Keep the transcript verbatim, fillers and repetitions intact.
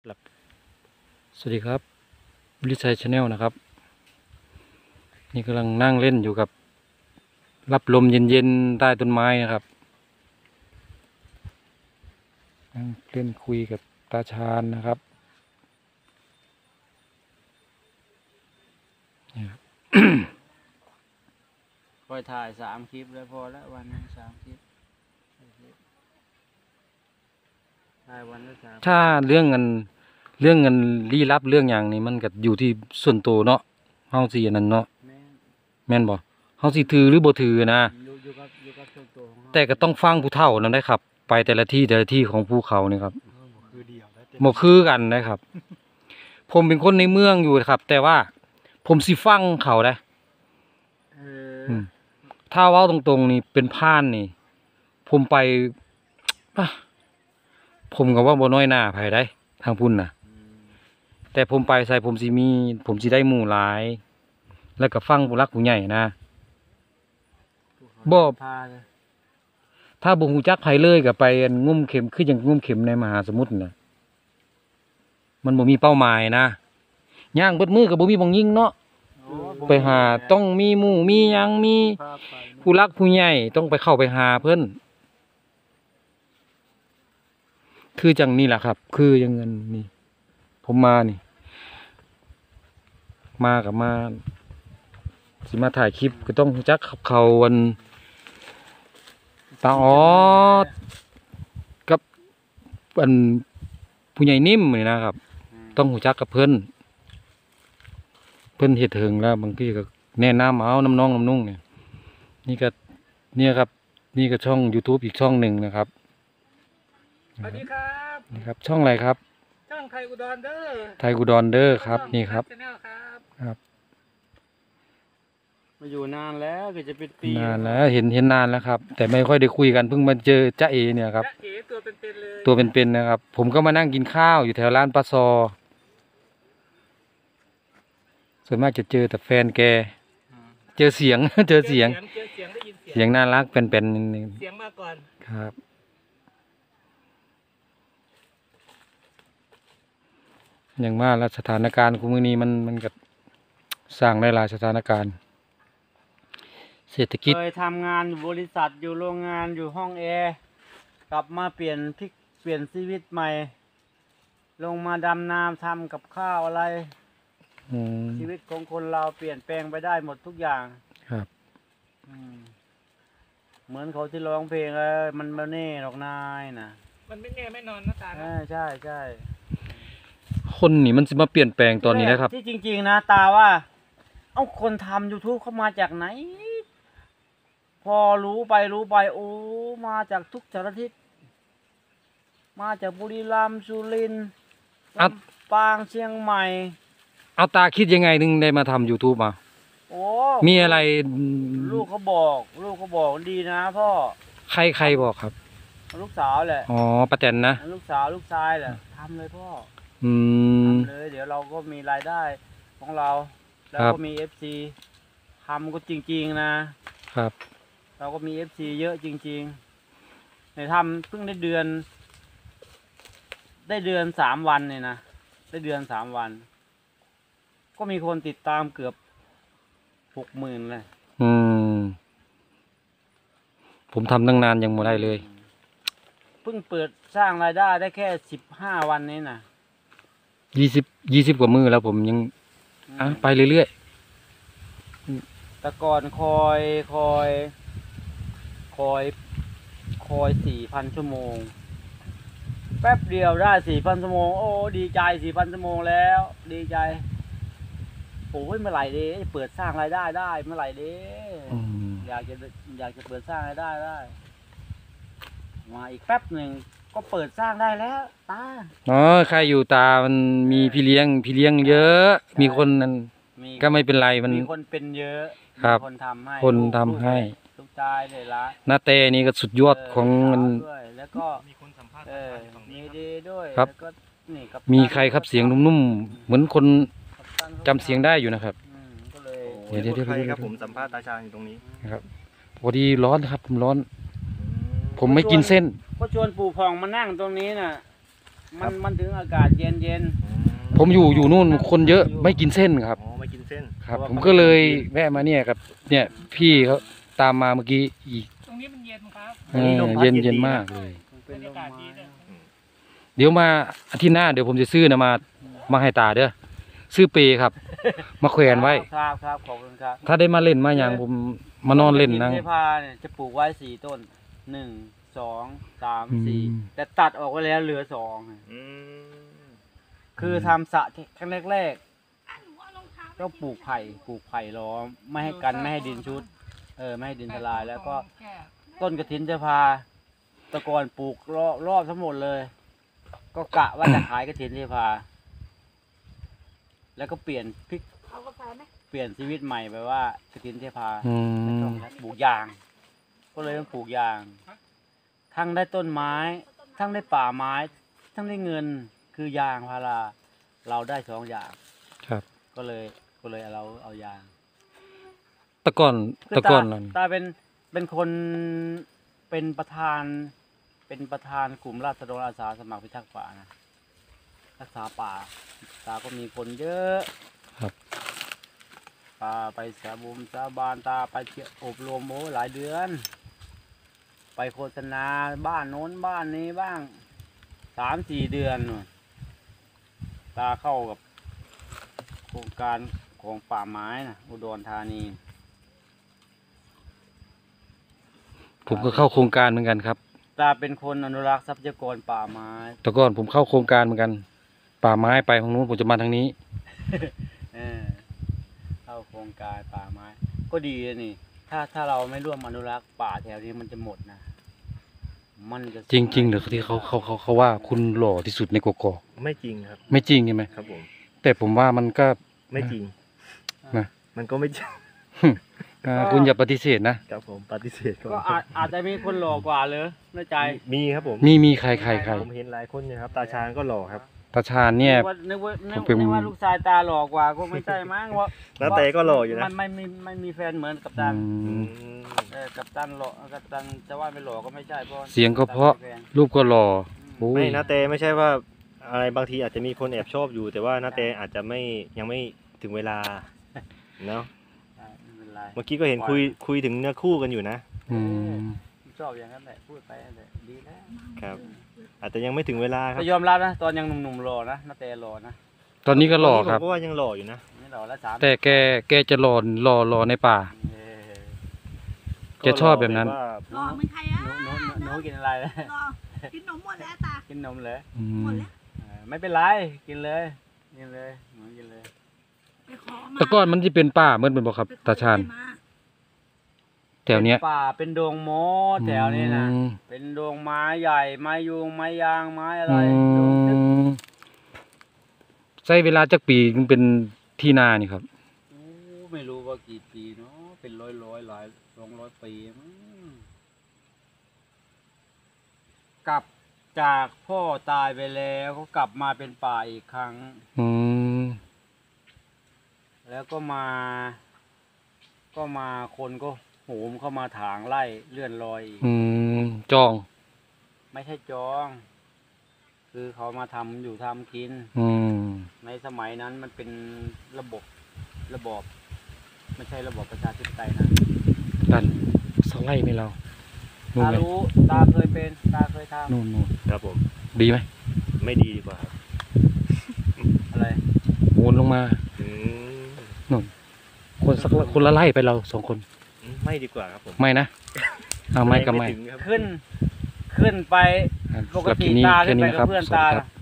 สวัสดีครับวิชัยชาแนลนะครับนี่กำลังนั่งเล่นอยู่กับรับลมเย็นๆใต้ต้นไม้นะครับนั่งเล่นคุยกับตาชาญนะครับนี่ครับคอยถ่ายสามคลิปแล้วพอแล้ววันนึงสามคลิปถ่ายวันละสามถ้าเรื่องเงินเรื่องเงินลี้ลับเรื่องอย่างนี้มันก็อยู่ที่ส่วนตัวเนาะเฮาสิอันนั้นเนาะแม่นแม่นบ่เฮาสิถือหรือบ่ถือนะอยู่อยู่กับอยู่กับส่วนตัวของเราแต่ก็ต้องฟังผู้เฒ่านั้นได้ครับ ไปแต่ละที่แต่ละที่ของภูเขานี่ครับคือเดียวแล้วบ่คือกันนะครับ ผมเป็นคนในเมืองอยู่ครับ แต่ว่าผมสิฟังเขาได้เออมถ้าเว้าตรงๆนี่เป็นพานนี่ ผมไป อ่ะผมก็ว่าบ่น้อยหน้าไผได้ทางพุ่นน่ะอืมแต่ผมไปใส่ผมสิมี ผมสิได้หมู่หลาย แล้วก็ฟังผู้หลักผู้ใหญ่นะ บ่พาเลยถ้าบ่ฮู้จักไผเลยก็ไปอันงุ่มเข็มคือจังงุ่มเข็มในมหาสมุทรน่ะมันบ่มีเป้าหมายนะย่างเบิดมือก็บ่มีบ่งยิงเนาะโอ้ผมไปหาต้องมีหมู่มีหยังมีพาไปนะผู้รักผู้ใหญ่ต้องไปเข้าไปหาเพิ่นคือจังนี่แหละครับ คือจังเงินนี่ ผมมานี่ มากับมาสิมาถ่ายคลิปก็ต้องรู้จักขับเขาวันตาออดกับอันผู้ใหญ่นิ่มนี่นะครับมต้องรู้จักกับเพิ่นเพิ่นเฮ็ดถึงแล้วบางทีก็แนะนำเอาน้ำน้องน้ำนุ่งเนี่ยนี่ก็เนี่ยครับ นี่ก็ช่อง YouTube อีกช่องหนึ่งนะครับสวัสดีครับนี่ครับ ช่องอะไรครับช่างไทยอุดรเด้อไทยกูดอนเดอร์ครับ นี่ครับชาแนลครับครับมาอยู่นานแล้วก็จะเป็นปีนานแล้วเห็นเห็นนานแล้วครับ แต่ไม่ค่อยได้คุยกันเพิ่งมาเจอจ้าเอเนี่ยครับจ๊ะเอ๋ตัวเป็นๆเลยตัวเป็นๆนะครับ ผมก็มานั่งกินข้าวอยู่แถวร้านปลาซอ ส่วนมากจะเจอแต่แฟนแกอ่าเจอเสียง เจอเสียงเจอเสียงได้ยินเสียงเสียงน่ารักเป็นๆนิดนึงเสียงมาก่อนครับ อย่างว่าแล้วสถานการณ์ของมือนี้มันมันก็สร้างได้หลายสถานการณ์ เศรษฐกิจเคยทำงานอยู่บริษัทอยู่โรงงานอยู่ห้องแอร์กลับมาเปลี่ยนพลิกเปลี่ยนชีวิตใหม่ ลงมาดำนาทำกับข้าวอะไรอืมชีวิตของคนเราเปลี่ยนแปลงไปได้หมดทุกอย่างครับอืมเหมือนเขาที่ร้องเพลงเออมันไม่แน่หรอกนายนะมันไม่แน่ไม่นอนนะตาเอนะอใช่ใช่คนนี่มันจะมาเปลี่ยนแปลงตอนนี้นะครับที่จริง ๆ นะตาว่า เอ้าคนทำ YouTube เขามาจากไหน พอรู้ไปรู้ไปโอ้มาจากทุกสารทิศมาจากบุรีรัมย์สุรินทร์อัดลำปางเชียงใหม่เอาตาคิดยังไงถึงได้มาทำ YouTube มาโอ้มีอะไรลูกเขาบอก ลูกเขาบอกดีนะพ่อใครใครบอกครับลูกสาวแหละอ๋อป้าแตนนะลูกสาวลูกชายแหละทำเลยพ่ออืมทำเลยเดี๋ยวเราก็มีรายได้ของเรา แล้วครับก็มีเอฟซีทำก็จริง ๆ นะครับเราก็มีเอฟซีเยอะจริงๆในทำเพิ่งได้เดือน ได้เดือนสามวันเนี่ยนะได้เดือนสามวัน ก็มีคนติดตามเกือบหกหมื่นเลยอืม ผมทำตั้งนานยังไม่ได้เลยเพิ่งเปิดสร้างรายได้ได้แค่สิบห้าวันนี้นะยี่สิบยี่สิบกว่ามือแล้วผมยัง อ่ะ ไปเรื่อยแต่ก่อนคอยคอยคอยคอยสี่พันชั่วโมง แป๊บเดียวได้สี่พันชั่วโมง โอ้ดีใจสี่พันชั่วโมงแล้ว ดีใจโอ้ยเมื่อไหร่เด้เปิดสร้างรายได้ได้เมื่อไหร่เด้ๆอืมอยากจะอยากจะเปิดสร้างรายได้ได้ มาอีกแป๊บหนึ่งก็เปิดสร้างได้แล้วตาอ๋อใครอยู่ตามันมีพี่เลี้ยง พี่เลี้ยงเยอะ มีคนนั้นมีก็ไม่เป็นไรมันมีคนเป็นเยอะครับมีคนทำให้คนลูกทำให้ลูกชายเลยละหน้าเตนี่ก็สุดยอดของมันเด้วยแล้วก็มีคนสัมภาษณ์เออฝั่งมีนี้ครับดีด้วยครับแล้วก็นี่กัปตันมีใครครับเสียงนุ่มๆ เหมือนคนกัปตันขาจำเสียงได้อยู่นะครับอืมก็เลยเดี๋ยวเดี๋ยวเดี๋ยวใครเดี๋ยวครับผมสัมภาษณ์ตาชาญอยู่ตรงนี้นะครับพอดีร้อนครับผมร้อน ผมไม่กินเส้นก็ชวนปู่พองมานั่งตรงนี้น่ะมันมันถึงอากาศเย็นเย็นอืผมอยู่อยู่นู่นคนเยอะไม่กินเส้นครับอ๋อไม่กินเส้นครับ ผมก็เลยแวะมาเนี่ยกับเนี่ยพี่เขาตามมาเมื่อกี้อีกตรงนี้มันเย็นครับเออเย็นเย็นมากเลยมันเป็นบรรลยาม กาศไม้ดีเลยเดี๋ยวมาอาทิตย์หน้าเดี๋ยวผมจะซื้อนะมามาให้ตาเด้อซื้อเปครับ มาแขวนไว้ครับครับขอบคุณครับถ้าได้มาเล่นมาอย่างผมมานอนเล่นนั่งกระถิเทพาเนี่ยจะปลูกไว้สี่ต้นหนึ่งสองสามอืมสี่แต่ตัดออกไปแล้วเหลือสองอืมคือทำสระครั้งแรกๆก็ปลูกไผ่ปลูกไผ่ล้อมไม่ให้กันไม่ให้ดินชุด เออไม่ให้ดินทลายแล้วก็ต้นกระถินเทพาแตะกอนปลูกรอบรอบทั้งหมดเลย ก็กะว่าจะขายกระถินเทพา แล้วก็เปลี่ยนพลิกเปลี่ยนชีวิตใหม่ไปว่ากระถินเทพาอืไม่ต้อมงแล้วปลูกยาง ก็เลยต้องปลูกยาง ทั้งได้ต้นไม้ ทั้งได้ป่าไม้ ทั้งได้เงินคือยางพาราเราได้สองอย่างครับก็เลยก็เลยเราเอายางแตะก่อนคือแตะก่อนตานั่นตาเป็นเป็นคนเป็นประธาน เป็นประธานกลุ่มราษฎรอาสาสมัครพิทักษ์ป่านะรักษาป่าตาก็มีคนเยอะครับตาไปสาบุมสาบานตาไปเที่ยวอบรมโอ้หลายเดือน ไปโฆษณาบ้านโน้นบ้านนี้บ้างสามสี่เดือนนู่นตาเข้ากับโครงการของป่าไม้นะอุดรธานีผมก็เข้าโครงการเหมือนกันครับตาเป็นคนอนุรักษ์ทรัพยากรป่าไม้แต่ก่อนผมเข้าโครงการเหมือนกัน ป่าไม้ไปทางนู้นผมจะมาทางนี้เออเข้าโครงการป่าไม้ ก็ดีนะนี่ ถ้าถ้าเราไม่ร่วมอนุรักษ์ป่าแถวนี้มันจะหมดนะ มันจะจริงๆเหรือที่เขาเขาเขาเขาว่าคุณหล่อที่สุดในกกอกไม่จริงครับไม่จริงใช่ไหมครับผมแต่ผมว่ามันก็ไม่จริงนะมันก็ไม่จริงอ่าคุณอย่าปฏิเสธนะครับผมปฏิเสธก็อาจอาจจะมีคนหล่อกว่าเลยในใจมีครับผมมีมีใครใครใครผมเห็นหลายคนอยู่ครับ ตาชาญก็หล่อครับตาชาญเนี่ยนึกว่านึกว่านึกผมเป็นนึกว่าลูกชายตาหล่อกว่าก็ไม่ใช่มั้งว่าน้าเต้ก็หล่ออยู่นะมันไม่มีไม่มีแฟนเหมือนกับอืตันอืมมเออกับตันหล่อกับตันจะว่าไม่หล่อก็ไม่ใช่เพราะเสียงก็เพราะ รูปก็หล่อโอ้ยไม่นาเตไม่ใช่ว่าอะไรบางทีอาจจะมีคนแอบชอบอยู่ แต่ว่านาเตอาจจะไม่ยังไม่ถึงเวลาเนาะใช่ไม่เป็นไรเมื่อกี้ก็เห็นคุยคุยถึงเนื้อคู่กันอยู่นะอืมชอบอย่างนั้นแหละพูดไปนั่นแหละดีแล้วครับ อาจจะยังไม่ถึงเวลาครับก็ยอมรับนะตอนยังหนุ่มๆหล่อนะนาเตหล่อนะตอนนี้ก็หล่อครับผมก็ว่ายังหล่ออยู่นะไม่หล่อแล้วสามแต่แกแกจะหล่อหล่อหล่อในป่าเออแกชอบแบบนั้นก็หล่อรอเหมือนใครอ่ะหนูหนูหนูหนูกินอะไรนะรอกินนมหมดแล้วตากินนมเลยอืหมมดแล้วเออไม่เป็นไรกินเลยกินเลยหนูกินเลยไปขอมาแต่ก่อนมันจะเป็นป่าเหมือนเป็นบ่ครับไปขอตาชาญมาแถวเนี้ยป็ป่าเป็นดงโมแถวนี้นะอืมเป็นดงไม้ใหญ่ไม้ยูงไม้ยางไม้อะไรอืดงทึบมใช้เวลาจักปีถึงเป็นที่นานี่ครับโอ้ไม่รู้ว่ากี่ปีเนาะเป็นร้อยร้อยหลายสองร้อยปีมั้งกลับจากพ่อตายไปแล้วก็กลับมาเป็นป่าอีกครั้งอืมแล้วก็มา ก็มาคนก็โหมเข้ามาถางไล่เลื่อนลอยอีกอืมจองไม่ใช่จอง คือเขามาทำอยู่ทำกินอืมในสมัยนั้นมันเป็นระบบระบอบ ไม่ใช่ระบอบประชาธิปไตยนะดันสไลด์ไหมเรานู่นตาไหมรู้ตาเคยเป็นตาเคยทนู่นนู่นครับผมดีไหมไม่ดีดีกว่าครับำอะไรวนลงมาอืมนู่นคนสักละคนละไล่ไปเราสองคนไม่ดีกว่าครับผมไม่นะเอาไม่กับไม่ถึงครับขึ้น ขึ้นไปอ่ะปกสำหรับคติลิปนี้ตาแค่ขึ้นนี้ไปนะคกัรับบ เพื่อนสวัสตาดีครับน่ะ